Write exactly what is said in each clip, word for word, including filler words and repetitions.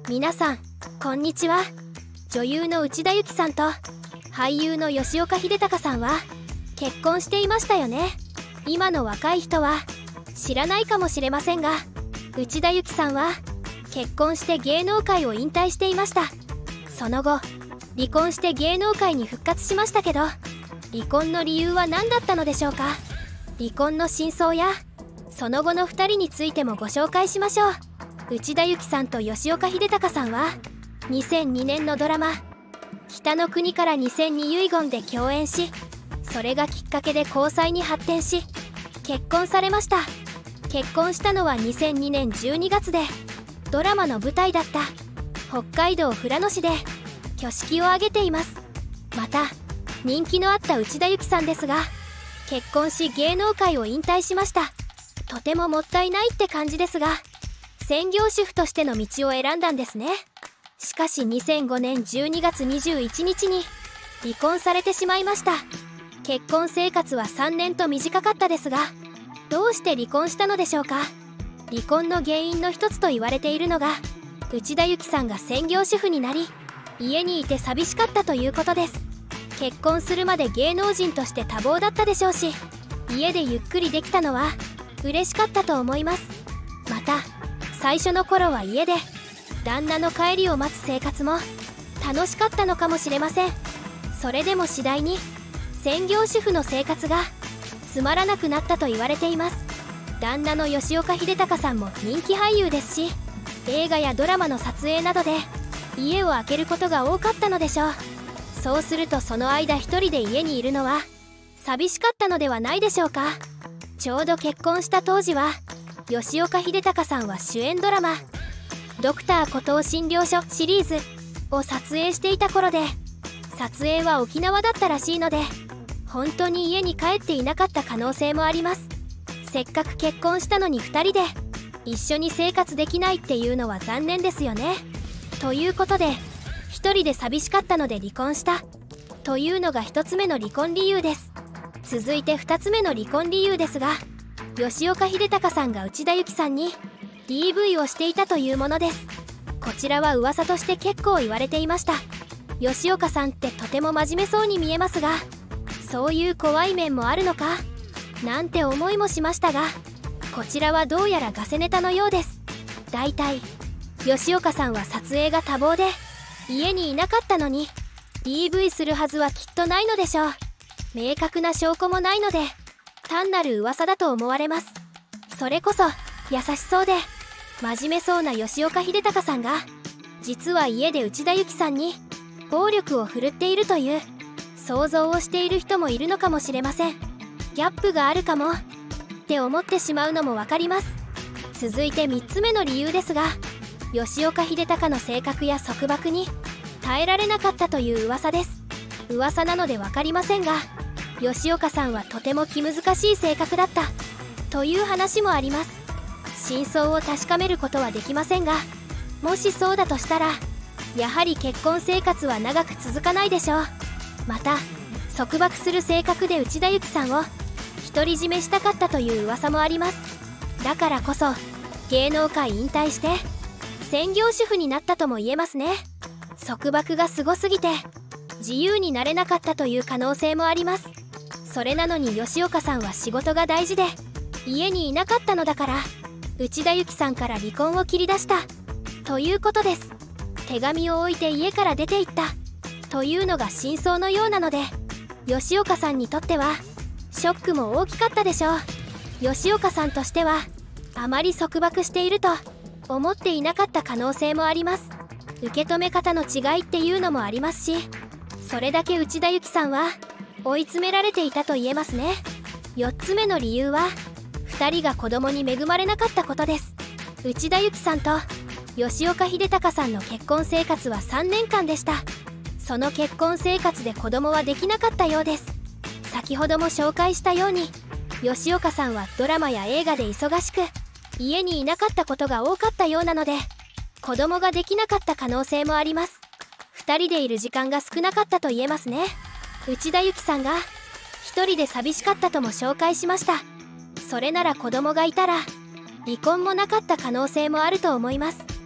皆さんこんにちは。女優の内田有紀さんと俳優の吉岡秀隆さんは結婚していましたよね。今の若い人は知らないかもしれませんが、内田有紀さんは結婚して芸能界を引退していました。その後離婚して芸能界に復活しましたけど、離婚の理由は何だったのでしょうか。離婚の真相やその後のふたりについてもご紹介しましょう。内田有紀さんと吉岡秀隆さんはにせんにねんのドラマ「北の国からにせんに遺言」で共演し、それがきっかけで交際に発展し結婚されました。結婚したのはにせんにねんじゅうにがつで、ドラマの舞台だった北海道富良野市で挙式を挙げています。また人気のあった内田有紀さんですが、結婚し芸能界を引退しました。とてももったいないって感じですが、専業主婦としての道を選んだんですね。しかしにせんごねんじゅうにがつにじゅういちにちに離婚されてしまいました。結婚生活はさんねんと短かったですが、どうして離婚したのでしょうか。離婚の原因の一つと言われているのが、内田有紀さんが専業主婦になり家にいて寂しかったということです。結婚するまで芸能人として多忙だったでしょうし、家でゆっくりできたのは嬉しかったと思います。また最初の頃は家で旦那の帰りを待つ生活も楽しかったのかもしれません。それでも次第に専業主婦の生活がつまらなくなったと言われています。旦那の吉岡秀隆さんも人気俳優ですし、映画やドラマの撮影などで家を空けることが多かったのでしょう。そうするとその間一人で家にいるのは寂しかったのではないでしょうか。ちょうど結婚した当時は吉岡秀隆さんは主演ドラマ「ドクターコトー診療所」シリーズを撮影していた頃で、撮影は沖縄だったらしいので本当に家に帰っていなかった可能性もあります。せっかく結婚したのにふたりで一緒に生活できないっていうのは残念ですよね。ということでひとりで寂しかったので離婚したというのがひとつめの離婚理由です。続いてふたつめの離婚理由ですが、吉岡秀隆さんが内田有紀さんに ディーブイ をしていたというものです。こちらは噂として結構言われていました。吉岡さんってとても真面目そうに見えますが、そういう怖い面もあるのかなんて思いもしましたが、こちらはどうやらガセネタのようです。だいたい吉岡さんは撮影が多忙で家にいなかったのに ディーブイ するはずはきっとないのでしょう。明確な証拠もないので単なる噂だと思われます。それこそ優しそうで真面目そうな吉岡秀隆さんが、実は家で内田有紀さんに暴力を振るっているという想像をしている人もいるのかもしれません。ギャップがあるかもって思ってしまうのも分かります。続いてみっつめの理由ですが、吉岡秀隆の性格や束縛に耐えられなかったという噂です。噂なので分かりませんが、吉岡さんはとても気難しい性格だったという話もあります。真相を確かめることはできませんが、もしそうだとしたらやはり結婚生活は長く続かないでしょう。また束縛する性格で内田有紀さんを独り占めしたかったという噂もあります。だからこそ芸能界引退して専業主婦になったとも言えますね。束縛がすごすぎて自由になれなかったという可能性もあります。それなのに吉岡さんは仕事が大事で家にいなかったのだから、内田有紀さんから離婚を切り出したということです。手紙を置いて家から出て行ったというのが真相のようなので、吉岡さんにとってはショックも大きかったでしょう。吉岡さんとしてはあまり束縛していると思っていなかった可能性もあります。受け止め方の違いっていうのもありますし、それだけ内田有紀さんは追い詰められていたと言えますね。よっつめの理由はふたりが子供に恵まれなかったことです。内田有紀さんと吉岡秀隆さんの結婚生活はさんねんかんでした。その結婚生活で子供はできなかったようです。先ほども紹介したように吉岡さんはドラマや映画で忙しく家にいなかったことが多かったようなので、子供ができなかった可能性もあります。ふたりでいる時間が少なかったと言えますね。内田有紀さんが一人で寂しかったとも紹介しました。それなら子供がいたら離婚もなかった可能性もあると思います。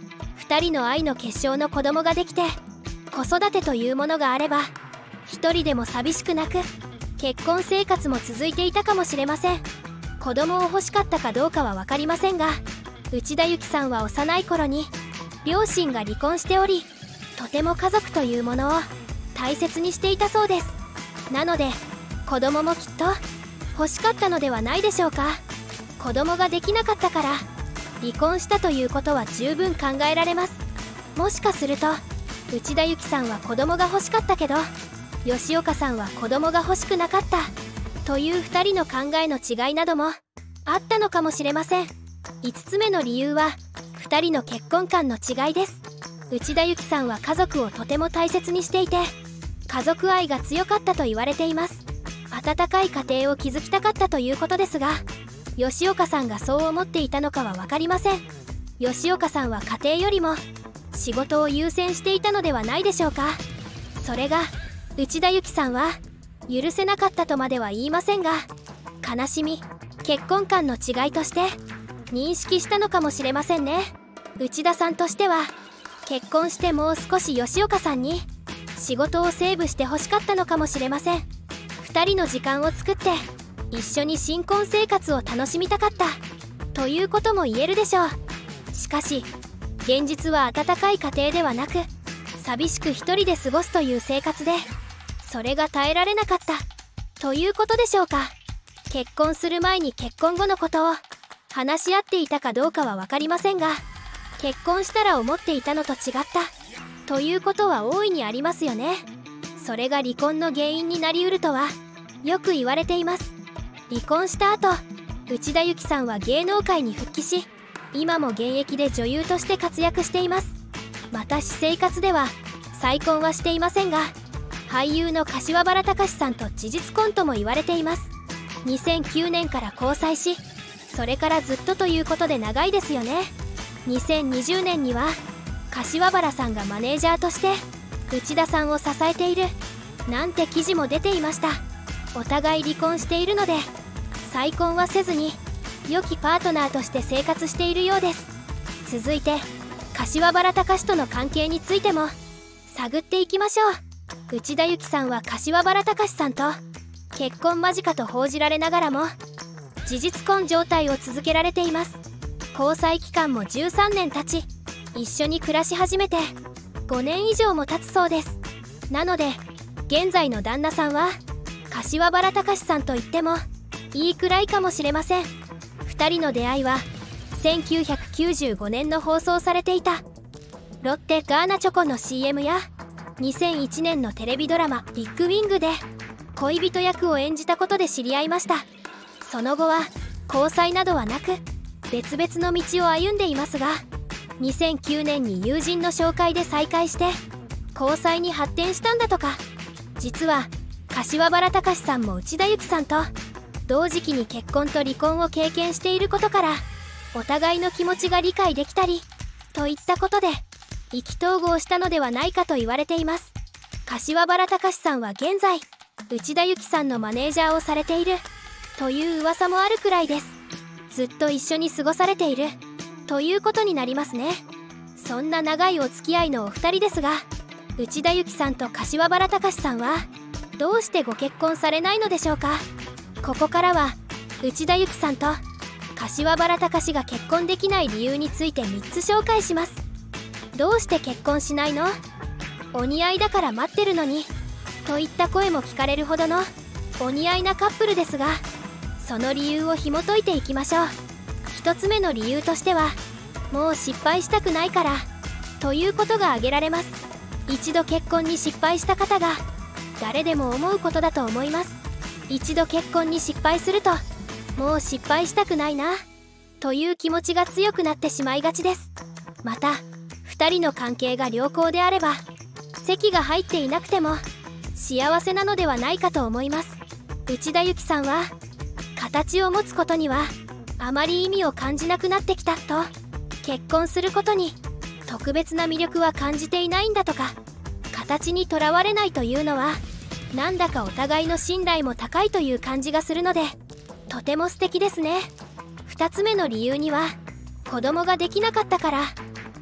ふたりの愛の結晶の子供ができて、子育てというものがあれば一人でも寂しくなく結婚生活も続いていたかもしれません。子供を欲しかったかどうかは分かりませんが、内田有紀さんは幼い頃に両親が離婚しており、とても家族というものを大切にしていたそうです。なので子供もきっと欲しかったのではないでしょうか。子供ができなかったから離婚したということは十分考えられます。もしかすると内田有紀さんは子供が欲しかったけど、吉岡さんは子供が欲しくなかったというふたりの考えの違いなどもあったのかもしれません。いつつめの理由はふたりの結婚観の違いです。内田有紀さんは家族をとても大切にしていて、家族愛が強かったと言われています。温かい家庭を築きたかったということですが、吉岡さんがそう思っていたのかは分かりません。吉岡さんは家庭よりも仕事を優先していたのではないでしょうか。それが内田有紀さんは許せなかったとまでは言いませんが、悲しみ、結婚観の違いとして認識したのかもしれませんね。内田さんとしては結婚してもう少し吉岡さんに仕事をセーブしてほしかったのかもしれません。ふたりの時間を作って一緒に新婚生活を楽しみたかったということも言えるでしょう。しかし現実は温かい家庭ではなく、寂しく一人で過ごすという生活で、それが耐えられなかったということでしょうか。結婚する前に結婚後のことを話し合っていたかどうかは分かりませんが、結婚したら思っていたのと違ったということは大いにありますよね。それが離婚の原因になりうるとはよく言われています。離婚した後、内田有紀さんは芸能界に復帰し、今も現役で女優として活躍しています。また私生活では再婚はしていませんが、俳優の柏原隆さんと事実婚とも言われています。にせんきゅうねんから交際し、それからずっとということで長いですよね。にせんにじゅうねんには柏原さんがマネージャーとして内田さんを支えているなんて記事も出ていました。お互い離婚しているので再婚はせずに良きパートナーとして生活しているようです。続いて柏原隆との関係についても探っていきましょう。内田有紀さんは柏原隆さんと結婚間近と報じられながらも事実婚状態を続けられています。交際期間もじゅうさんねん経ち、一緒に暮らし始めてごねん以上も経つそうです。なので現在の旦那さんは柏原隆さんと言ってもいいくらいかもしれません。ふたりの出会いはせんきゅうひゃくきゅうじゅうごねんの放送されていたロッテガーナチョコの シーエム やにせんいちねんのテレビドラマ「ビッグウィング」で恋人役を演じたことで知り合いました。その後は交際などはなく別々の道を歩んでいますが、にせんきゅうねんに友人の紹介で再会して交際に発展したんだとか。実は柏原隆さんも内田有紀さんと同時期に結婚と離婚を経験していることから、お互いの気持ちが理解できたりといったことで意気投合したのではないかと言われています。柏原隆さんは現在内田有紀さんのマネージャーをされているという噂もあるくらいです。ずっと一緒に過ごされているということになりますね。そんな長いお付き合いのお二人ですが、内田有紀さんと柏原隆さんはどうしてご結婚されないのでしょうか。ここからは内田有紀さんと柏原隆が結婚できない理由についてみっつ紹介します。どうして結婚しないの？お似合いだから待ってるのにといった声も聞かれるほどのお似合いなカップルですが、その理由を紐解いていきましょう。ひとつめの理由としては、もう失敗したくないからということが挙げられます。一度結婚に失敗した方が誰でも思うことだと思います。一度結婚に失敗するともう失敗したくないなという気持ちが強くなってしまいがちです。またふたりの関係が良好であれば籍が入っていなくても幸せなのではないかと思います。内田有紀さんは形を持つことにはあまり意味を感じなくなってきたと、結婚することに特別な魅力は感じていないんだとか。形にとらわれないというのはなんだかお互いの信頼も高いという感じがするので、とても素敵ですね。ふたつめの理由には子供ができなかったから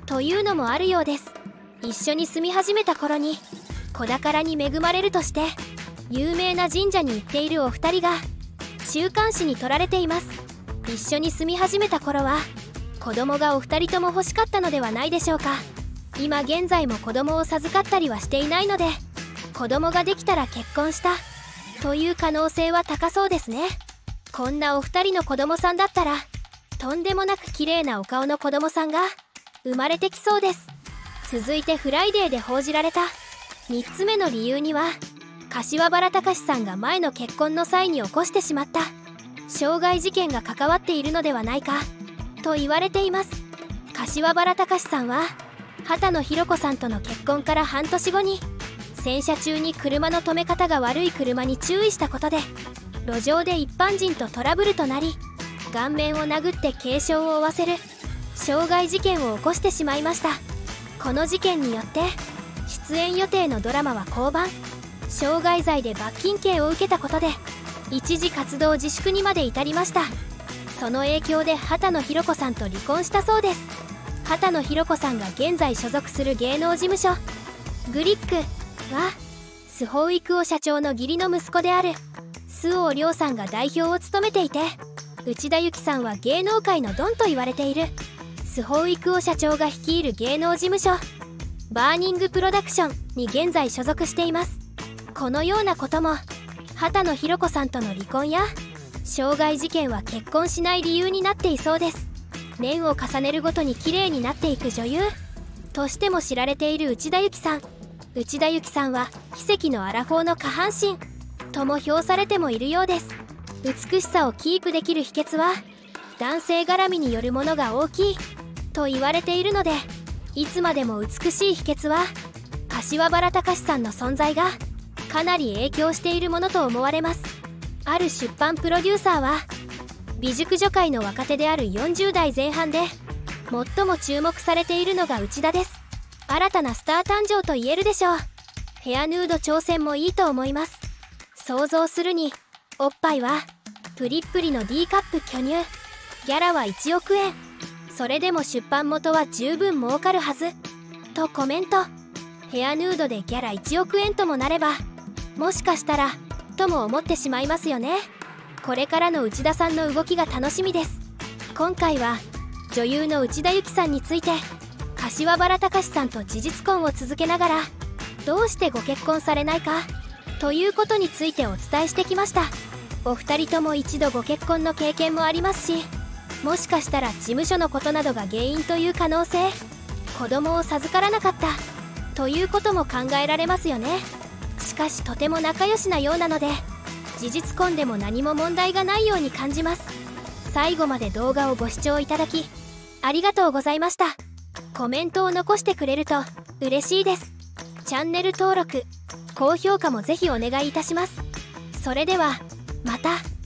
というのもあるようです。一緒に住み始めた頃に子宝に恵まれるとして有名な神社に行っているお二人が週刊誌に撮られています。一緒に住み始めた頃は子供がお二人とも欲しかったのではないでしょうか。今現在も子供を授かったりはしていないので、子供ができたら結婚したという可能性は高そうですね。こんなお二人の子供さんだったらとんでもなく綺麗なお顔の子供さんが生まれてきそうです。続いてフライデーで報じられたみっつめの理由には、柏原隆さんが前の結婚の際に起こしてしまった傷害事件が関わっているのではないかと言われています。柏原隆さんは畑野博子さんとの結婚から半年後に洗車中に車の止め方が悪い車に注意したことで路上で一般人とトラブルとなり、顔面を殴って軽傷を負わせる傷害事件を起こしてしまいました。この事件によって出演予定のドラマは降板、傷害罪で罰金刑を受けたことで一時活動自粛にまで至りました。その影響で畑野博子さんと離婚したそうです。畑野博子さんが現在所属する芸能事務所グリックはスホウイクオ社長の義理の息子である周防亮さんが代表を務めていて、内田有紀さんは芸能界のドンと言われているスホウイクオ社長が率いる芸能事務所バーニングプロダクションに現在所属しています。このようなことも畑野博子さんとの離婚や傷害事件は結婚しない理由になっていそうです。年を重ねるごとに綺麗になっていく女優としても知られている内田有紀さん。内田有紀さんは奇跡のアラフォーの下半身とも評されてもいるようです。美しさをキープできる秘訣は男性絡みによるものが大きいと言われているので、いつまでも美しい秘訣は柏原隆さんの存在がかなり影響しているものと思われます。ある出版プロデューサーは美熟女界の若手であるよんじゅう代前半で最も注目されているのが内田です。新たなスター誕生と言えるでしょう。ヘアヌード挑戦もいいと思います。想像するにおっぱいはプリップリの D カップ巨乳、ギャラはいちおくえん、それでも出版元は十分儲かるはずとコメント。ヘアヌードでギャラいちおくえんともなればもしかしたらとも思ってしまいますよね。これからの内田さんの動きが楽しみです。今回は女優の内田有紀さんについて柏原隆さんと事実婚を続けながらどうしてご結婚されないかということについてお伝えしてきました。お二人とも一度ご結婚の経験もありますし、もしかしたら事務所のことなどが原因という可能性、子供を授からなかったということも考えられますよね。しかしとても仲良しなようなので事実婚でも何も問題がないように感じます。最後まで動画をご視聴いただきありがとうございました。コメントを残してくれると嬉しいです。チャンネル登録、高評価もぜひお願いいたします。それではまた。